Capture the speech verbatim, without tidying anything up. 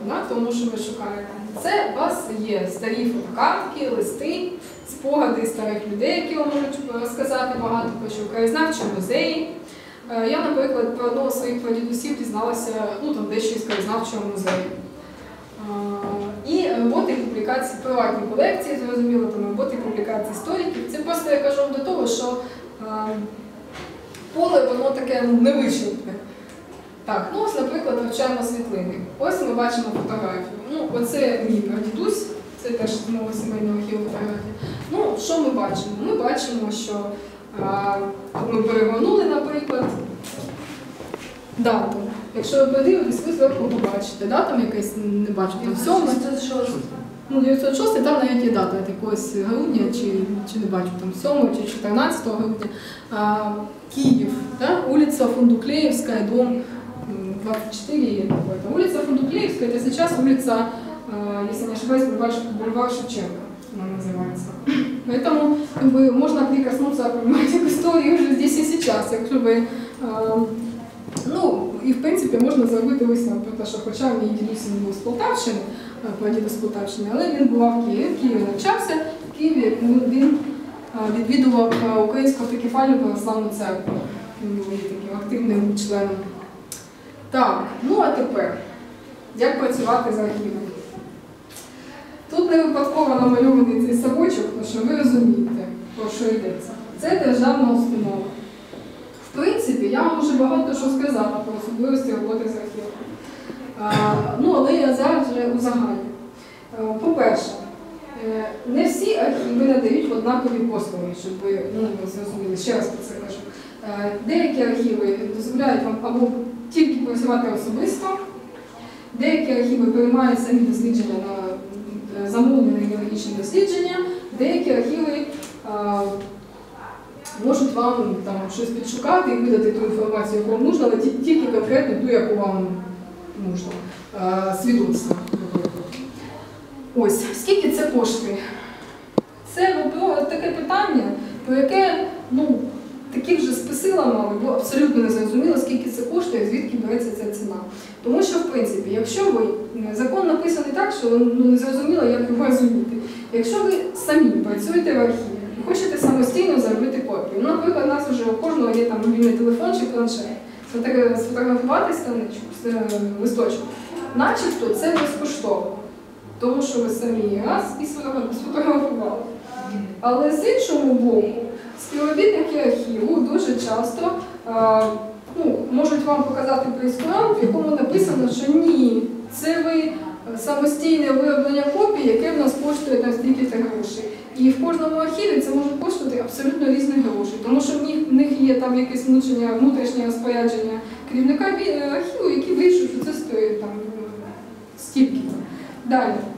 да? Тому що ви шукаєте. Це у вас є старі фотокартки, листи, спогади старих людей, які вам можуть розказати багато про що, краєзнавчі музеї. Я, наприклад, про одного з своїх прадідусів дізналася, ну, там, дещо із краєзнавчого музею. І роботи і публікації, приватні колекції, зрозуміло, там роботи і публікації істориків. Це просто я кажу до того, що а, поле, воно таке, ну, невичерпне. Так, ну ось, наприклад, вивчаємо світлини. Ось ми бачимо фотографію. Ну, оце мій прадідусь, це теж з мого сімейного архіву фотографії. Ну, що ми бачимо? Ми бачимо, що а, ми перегорнули, наприклад, дату. Якщо ви подивитесь, ви зверху побачите. Да, там якась, не бачу, там сьоме. Ну, дев'ятсот шостий, там навіть є дата якогось грудня, чи, чи не бачу, там сьомого чи чотирнадцятого грудня. А, Київ, да? Улица Фундуклеевская, дом двадцать четыре. Улица Фундуклеевская, это сейчас улица, если не ошибаюсь, бульвар Шевченко она называется. Поэтому как бы, можно прикоснуться, понимаете, к истории уже здесь и сейчас. Якщо ви, ну, і в принципі можна зробити висновок про те, що хоча мій дідусь не був з Полтавщини, прадідусь з Полтавщини, але він бував в Києві, в Києві навчався, в Києві він відвідував Українську автокефальну православну церкву. Він був таким активним членом. Так, ну а тепер, як працювати з архівом? Тут не випадково намальований цей совочок, тому що ви розумієте, про що йдеться. Це державна установа. В принципі, я вам вже багато що сказала про особливості роботи з архівом. А, ну, але я зараз вже узагальню. По-перше, не всі архіви надають однакові послуги, щоб ви, ну, зрозуміли, ще раз про це кажу. Деякі архіви дозволяють вам або тільки працювати особисто, деякі архіви приймають самі дослідження на замовлені геологічні дослідження, деякі архіви а, можуть вам там щось підшукати і видати ту інформацію, яку вам потрібно, але тільки конкретно ту, яку вам потрібно, свідоцтво. Ось, скільки це коштує? Це таке питання, про яке, ну, такі вже списила, мали, бо абсолютно не зрозуміло, скільки це коштує, звідки береться ця ціна. Тому що, в принципі, якщо ви, закон написаний так, що, ну, не зрозуміло, як його розуміти. Якщо ви самі працюєте в архіві і хочете самостійно зробити копію, ну, наприклад, у нас вже у кожного є там мобільний телефон чи планшет, сфотографувати страничку, листочок, начебто це безкоштовно. Тому що ви самі раз і сфотографували. Але з іншого боку, співробітники архіву дуже часто а, ну, можуть вам показати прейскурант, в якому написано, що ні, це ви самостійне вироблення копій, яке в нас коштує там стільки-то грошей. І в кожному архіві це може коштувати абсолютно різні гроші, тому що в них, в них є там якесь внутрішнє розпорядження керівника архіву, який вирішив, що це стоїть там стільки. Далі.